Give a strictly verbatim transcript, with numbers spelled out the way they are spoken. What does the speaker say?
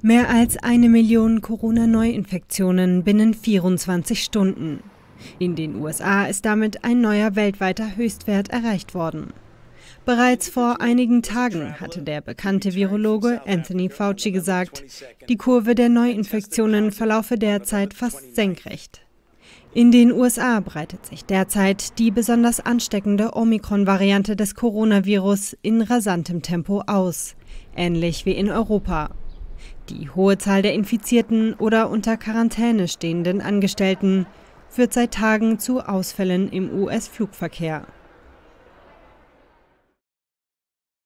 Mehr als eine Million Corona-Neuinfektionen binnen vierundzwanzig Stunden. In den U S A ist damit ein neuer weltweiter Höchstwert erreicht worden. Bereits vor einigen Tagen hatte der bekannte Virologe Anthony Fauci gesagt, die Kurve der Neuinfektionen verlaufe derzeit fast senkrecht. In den U S A breitet sich derzeit die besonders ansteckende Omikron-Variante des Coronavirus in rasantem Tempo aus, ähnlich wie in Europa. Die hohe Zahl der infizierten oder unter Quarantäne stehenden Angestellten führt seit Tagen zu Ausfällen im U S-Flugverkehr.